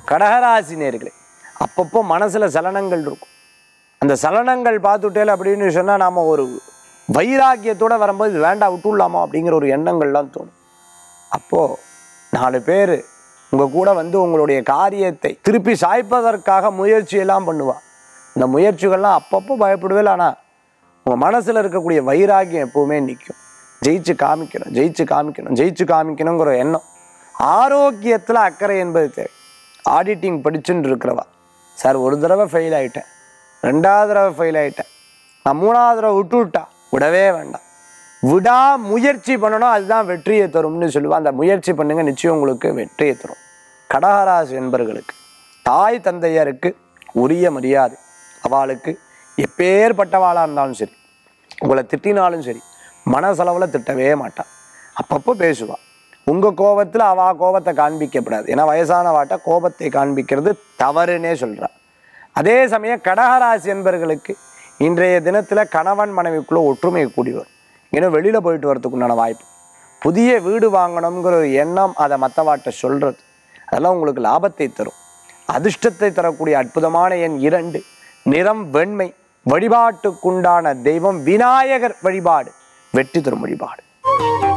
கடகராசி நேர்களே, அப்பப்போ மனசுல சலனங்கள் இருக்கும். அந்த சலனங்கள் பார்த்துட்டேல அப்படின்னு சொன்னா நாம ஒரு வைராக்கியத்தோட வரும்போது இது வேண்டாம் விட்டுடலாமா அப்படிங்கிற ஒரு எண்ணங்கள்லாம் தோணும். அப்போ 4 பேர் உங்க கூட வந்து உங்களுடைய காரியத்தை திருப்பி சாய்ப்பதற்காக முயற்சியெல்லாம் பண்ணுவா. இந்த முயற்சிகள்லாம் அப்பப்போ பயப்படுவேல, ஆனால் உங்கள் மனசில் இருக்கக்கூடிய வைராக்கியம் எப்பவுமே நிற்கும். ஜெயிச்சு காமிக்கணும், ஜெயிச்சு காமிக்கணும், ஜெயிச்சு காமிக்கணுங்கிற எண்ணம். ஆரோக்கியத்தில் அக்கறை என்பது தேவை. ஆடிட்டிங் படிச்சுன்னு இருக்கிறவா, சார் ஒரு தடவை ஃபெயில் ஆகிட்டேன், 2வது தடவை ஃபெயில் ஆகிட்டேன், நான் 3வது தடவை விட்டா விடவே வேண்டாம், விடா முயற்சி பண்ணணும், அதுதான் வெற்றியை தரும்னு சொல்லுவாள். அந்த முயற்சி பண்ணுங்க, நிச்சயம் உங்களுக்கு வெற்றியை தரும். கடகராசி என்பர்களுக்கு தாய் தந்தையருக்கு உரிய மரியாதை. அவளுக்கு எப்பேற்பட்டவாளாக இருந்தாலும் சரி, உங்களை திட்டினாலும் சரி, மனசளவில் திட்டவே மாட்டான். அப்பப்போ பேசுவாள். உங்கள் கோபத்தில் அவள் கோபத்தை காண்பிக்கப்படாது. ஏன்னா வயசான வாட்டை கோபத்தை காண்பிக்கிறது தவறுன்னே சொல்கிறாள். அதே சமயம் கடகராசி என்பர்களுக்கு இன்றைய தினத்தில் கணவன் மனைவிக்குள்ளே ஒற்றுமை கூடி வரும். ஏன்னா வெளியில் போயிட்டு வரதுக்குண்டான வாய்ப்பு, புதிய வீடு வாங்கணுங்கிற ஒரு எண்ணம், அதை மற்றவாட்டை சொல்கிறது, அதெல்லாம் உங்களுக்கு லாபத்தை தரும். அதிர்ஷ்டத்தை தரக்கூடிய அற்புதமான எண் 2, நிறம் வெண்மை. வழிபாட்டுக்குண்டான தெய்வம் விநாயகர் வழிபாடு, வெற்றி தரும் வழிபாடு.